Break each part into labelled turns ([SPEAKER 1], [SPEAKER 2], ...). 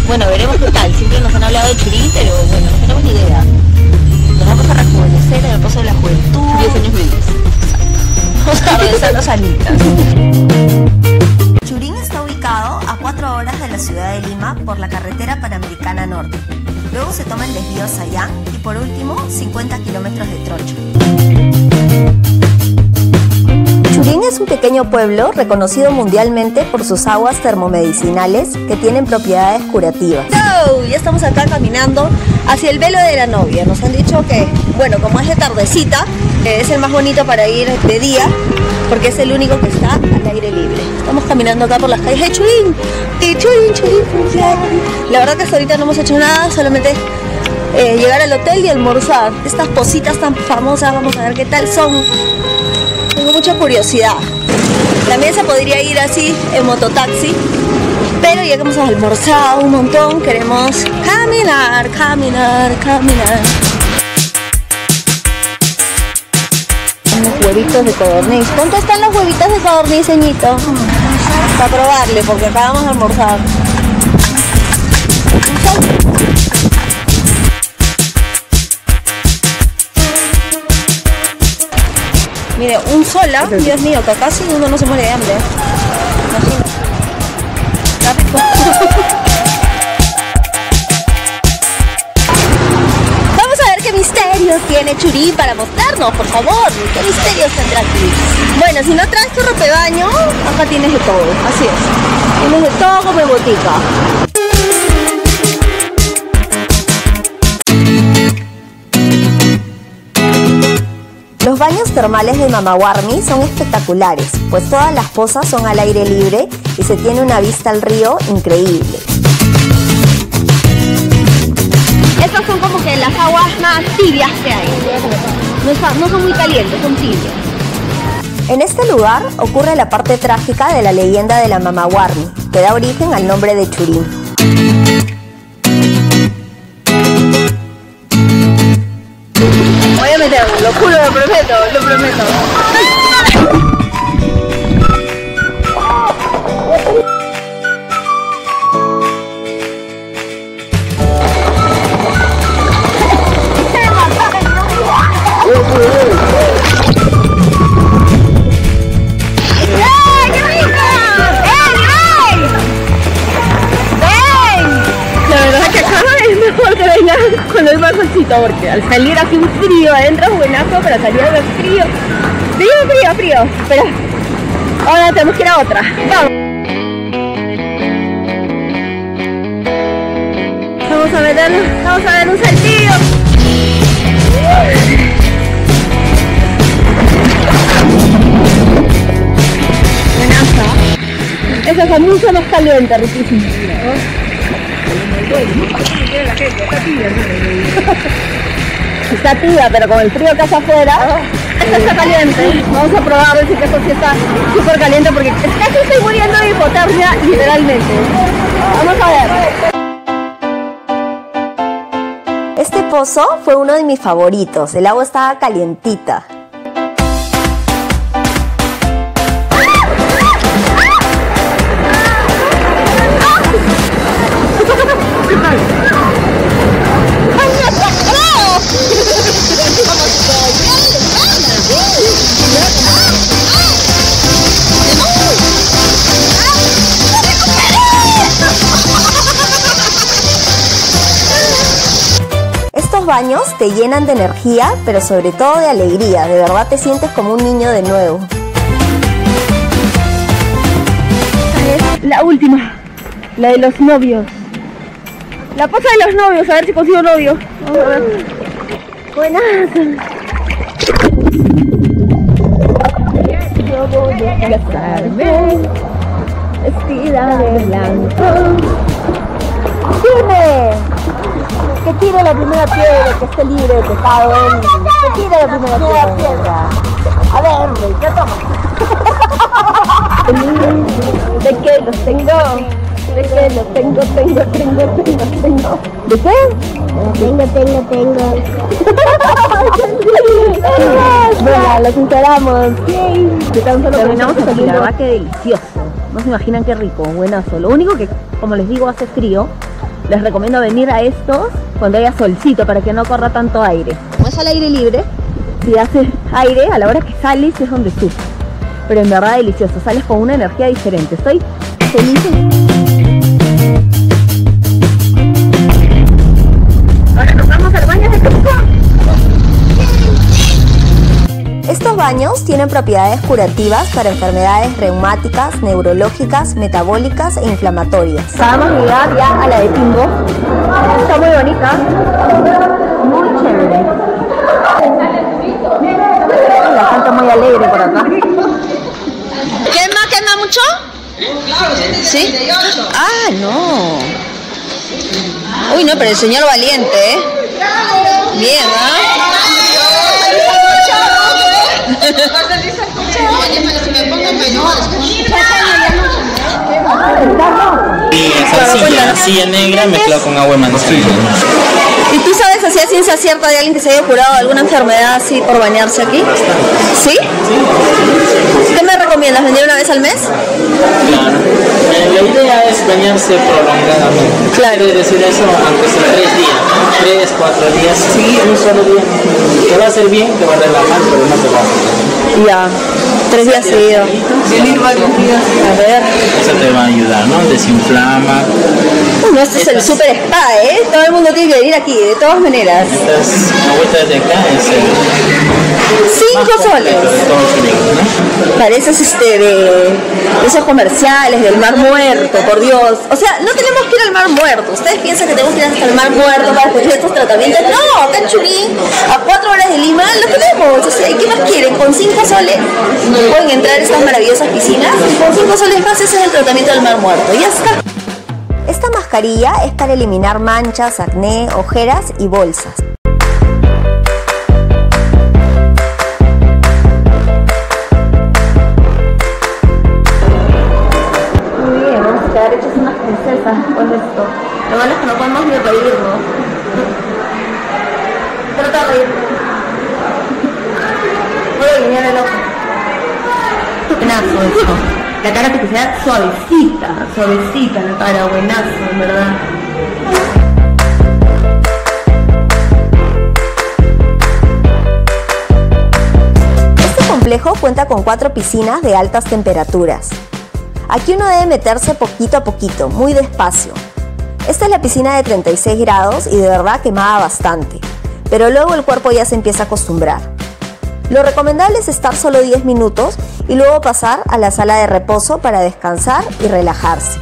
[SPEAKER 1] Bueno, veremos qué tal. Siempre nos han hablado de Churín, pero bueno, no tenemos ni idea. Nos vamos a rejuvenecer en el Paso de la Juventud.
[SPEAKER 2] 10 años menos.
[SPEAKER 1] Vamos a regresar los anitas.
[SPEAKER 3] Churín está ubicado a 4 horas de la ciudad de Lima por la carretera Panamericana Norte. Luego se toma el desvío Sayán y por último 50 kilómetros de trocha. Churín es un pequeño pueblo reconocido mundialmente por sus aguas termomedicinales que tienen propiedades curativas. Ya estamos acá caminando hacia el velo de la novia. Nos han dicho que, bueno, como es de tardecita, es el más bonito para ir de día porque es el único que está al aire libre. Estamos caminando acá por las calles de Churín. La verdad que hasta ahorita no hemos hecho nada, solamente llegar al hotel y almorzar. Estas positas tan famosas, vamos a ver qué tal son. Tengo mucha curiosidad. También se podría ir así en mototaxi, pero ya que hemos almorzado un montón, queremos caminar. Unos huevitos de codorniz. ¿Cuánto están los huevitos de codorniz, señito? Para probarle, porque acabamos de almorzar. Mire, un sola, Dios mío, que casi uno no se muere de hambre. Imagínate. Está rico. Vamos a ver qué misterios tiene Churín para mostrarnos, por favor. ¿Qué misterios tendrá aquí? Bueno, si no traes tu ropa de baño, acá tienes de todo, así es. Tienes de todo como en botica. Los baños termales de Mamaguarmi son espectaculares, pues todas las pozas son al aire libre y se tiene una vista al río increíble. Estas son como que las aguas más tibias que hay. No son muy calientes, son tibias. En este lugar ocurre la parte trágica de la leyenda de la Mamaguarmi, que da origen al nombre de Churín. Voy a meterlo, lo juro, lo prometo. Cuando hay más solcito, porque al salir hace un frío adentro es buenazo, pero al salir hace frío. Pero ahora tenemos que ir a otra. Vamos a ver un saltillo. Buenazo. Esa es mucho más caliente, riquísimo. Está tibia, pero con el frío que hace afuera, esta está caliente. Vamos a probar a ver si esto sí está súper caliente, porque casi estoy muriendo de hipotermia, literalmente. Vamos a ver. Este pozo fue uno de mis favoritos. El agua estaba calientita. Estos baños te llenan de energía, pero sobre todo de alegría. De verdad te sientes como un niño de nuevo. Esta es la última, la de los novios. La poza de los novios, a ver si consigo novio. Vamos a ver. Buenas. Yo voy a casarme vestida de blanco. ¡Dime! Que tire la primera piedra, que esté libre de pecado. Que tire la primera piedra. A ver, ¿qué toma? ¿De qué los tengo? ¿De qué los tengo? ¿De qué? Tengo. Venga, los enteramos. Terminamos aquí, la verdad que delicioso. No se imaginan qué rico, buenazo. Lo único que, como les digo, hace frío. les recomiendo venir a estos cuando haya solcito para que no corra tanto aire. Como es al aire libre, si haces aire, a la hora que sales es donde sufres. Pero en verdad delicioso, sales con una energía diferente. Estoy feliz. Ahora nos vamos al baño de Cusco. Estos baños tienen propiedades curativas para enfermedades reumáticas, neurológicas, metabólicas e inflamatorias. Vamos a llegar ya a la de Tingo. Está muy bonita, muy chévere. La gente muy alegre por acá. ¿Quema mucho? ¿Sí? Ah, no. Uy, no, pero el señor valiente, ¿eh? Bien, ¿ah?
[SPEAKER 2] Salsilla, arcilla negra mezclado con agua de manzanilla.
[SPEAKER 3] ¿Y tú sabes así a ciencia cierta de alguien que se haya curado de alguna enfermedad así por bañarse aquí? ¿Sí? ¿Qué me recomiendas? ¿Venir una vez al mes?
[SPEAKER 2] Claro. La idea es bañarse prolongadamente.
[SPEAKER 3] Claro.
[SPEAKER 2] Quiere decir eso, aunque sea 3 días, 3, 4 días, sí, un solo día. Te va a hacer bien, te va a relajar, pero no te va a hacer.
[SPEAKER 3] Ya. 3 días seguidos. Venir varios días. A ver.
[SPEAKER 2] Eso te va a ayudar, ¿no? Desinflama.
[SPEAKER 3] No, este es el super spa, ¿eh? Todo el mundo tiene que venir aquí, de todas maneras.
[SPEAKER 2] Una vuelta desde acá es el
[SPEAKER 3] 5 soles.
[SPEAKER 2] de todo Chile, ¿no?
[SPEAKER 3] Pareces de esos comerciales del Mar Muerto, por Dios. O sea, no tenemos que ir al Mar Muerto. ¿Ustedes piensan que tenemos que ir hasta el Mar Muerto para recibir estos tratamientos? No, acá en Churín, a 4 horas de Lima, lo tenemos. O sea, ¿y qué más quieren? Con 5 soles pueden entrar a estas maravillosas piscinas y con 5 soles más ese es el tratamiento del Mar Muerto. Ya está. Esta mascarilla es para eliminar manchas, acné, ojeras y bolsas. Muy bien, vamos a quedar hechas unas princesas con esto. Lo malo es que no podemos ni reírnos. Trata de reírnos. Voy a guiñar el ojo. Buenazo esto. La cara que sea suavecita, suavecita la cara, buenazo, en verdad. Este complejo cuenta con 4 piscinas de altas temperaturas. Aquí uno debe meterse poquito a poquito, muy despacio. Esta es la piscina de 36 grados y de verdad quemaba bastante, pero luego el cuerpo ya se empieza a acostumbrar. Lo recomendable es estar solo 10 minutos y luego pasar a la sala de reposo para descansar y relajarse.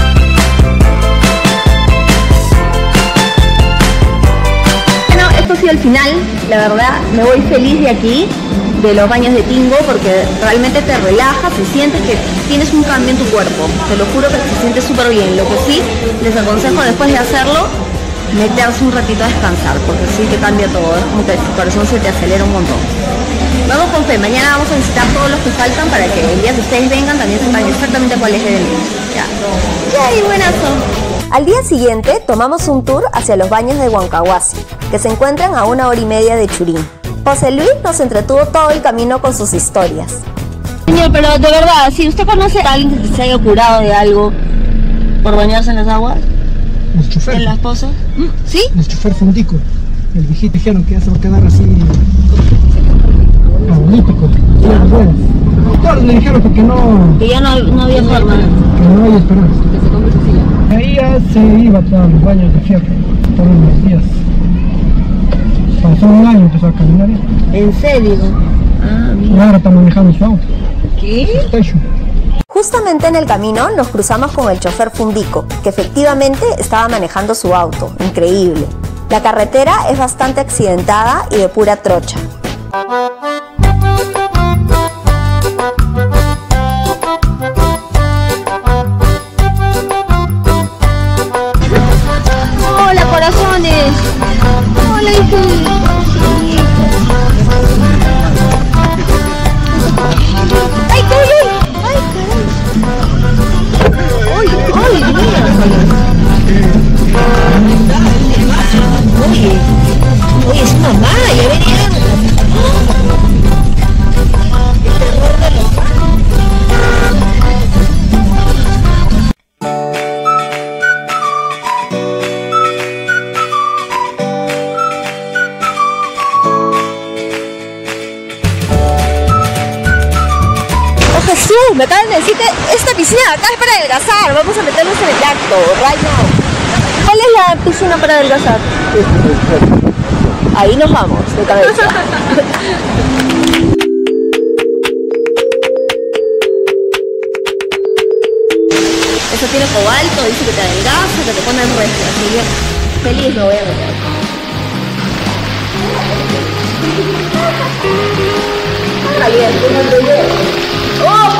[SPEAKER 3] Bueno, esto ha sido el final. La verdad, me voy feliz de aquí, de los baños de Tingo, porque realmente te relaja, se siente que tienes un cambio en tu cuerpo. Te lo juro que se siente súper bien. Lo que sí, les aconsejo después de hacerlo, meterse un ratito a descansar, porque sí te cambia todo. Es como que tu corazón se te acelera un montón. Vamos con fe, mañana vamos a visitar todos los que faltan para que el día que ustedes vengan también sepan exactamente cuál es el día. Ya, y buenazo. Al día siguiente tomamos un tour hacia los baños de Huancahuasi, que se encuentran a 1 hora y media de Churín. José Luis nos entretuvo todo el camino con sus historias. Señor, pero de verdad, si usted conoce a alguien que se haya curado de algo por bañarse en las aguas,
[SPEAKER 4] Nuestro chofer.
[SPEAKER 3] ¿en las pozas? ¿Sí?
[SPEAKER 4] Nuestro chofer Fundico. El viejito dijeron que ya se va a quedar así paralítico. Todos le dijeron que no.
[SPEAKER 3] Que ya no había forma.
[SPEAKER 4] Que no hay esperanza. Que se compre su silla. Ahí ya se iba a todos los baños de fierro por unos días. Pasó un año, empezó a caminar.
[SPEAKER 3] ¿En serio? Ah,
[SPEAKER 4] Y ahora está manejando su auto.
[SPEAKER 3] ¿Qué?
[SPEAKER 4] Station.
[SPEAKER 3] Justamente en el camino nos cruzamos con el chofer Fundico, que efectivamente estaba manejando su auto. Increíble. La carretera es bastante accidentada y de pura trocha. Hola, corazones. Hola, hijitos. ¡Ay, caray! ¡Ay, caray! ¡Uy, uy, mira! Oye, es mamá, ya venían. acaban de decir que esta piscina de acá es para adelgazar. Vamos a meternos en el acto, right now. ¿Cuál es la piscina para adelgazar? Ahí nos vamos, de cabeza. Eso tiene cobalto, dice que te adelgaza, que te pone en resto, así que feliz me voy a meter. Caliente, ¡oh!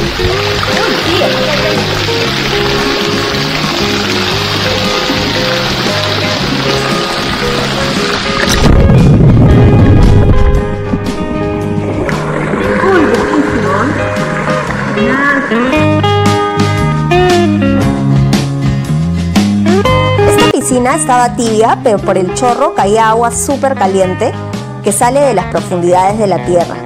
[SPEAKER 3] Esta piscina estaba tibia, pero por el chorro caía agua súper caliente que sale de las profundidades de la tierra.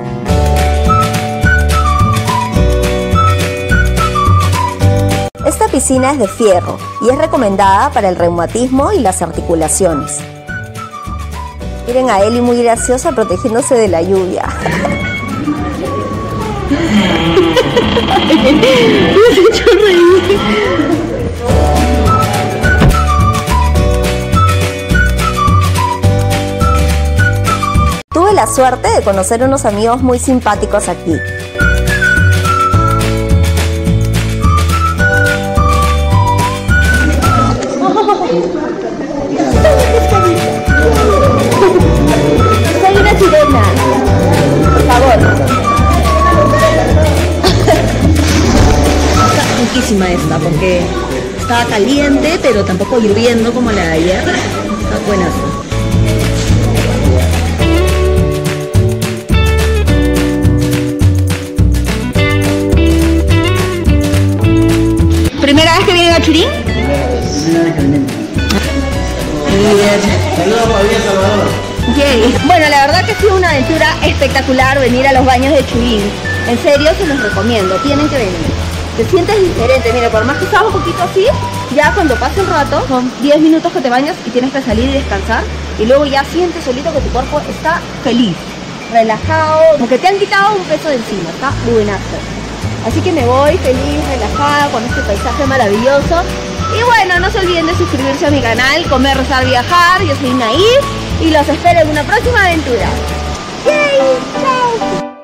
[SPEAKER 3] Esta piscina es de fierro y es recomendada para el reumatismo y las articulaciones. Miren a Eli muy graciosa protegiéndose de la lluvia. Me has hecho reír. Tuve la suerte de conocer unos amigos muy simpáticos aquí. Soy una sirena. Por favor. Está riquísima esta porque estaba caliente, pero tampoco hirviendo como la de ayer. Está buena. ¿Primera vez que vienen a Churín?
[SPEAKER 2] Primera vez que venimos. Saludos para bien, Salvador.
[SPEAKER 3] Yay. Bueno, la verdad que ha sido una aventura espectacular venir a los baños de Churín. En serio, se los recomiendo, tienen que venir. Te sientes diferente, mira, por más que estabas un poquito así, ya cuando pase un rato, son 10 minutos que te bañas y tienes que salir y descansar. Y luego ya sientes solito que tu cuerpo está feliz, relajado, como que te han quitado un peso de encima, está buenazo. Así que me voy feliz, relajada, con este paisaje maravilloso. Y bueno, no se olviden de suscribirse a mi canal, Comer, Rezar, Viajar. Yo soy Nair y los espero en una próxima aventura. ¡Yay! ¡Chao!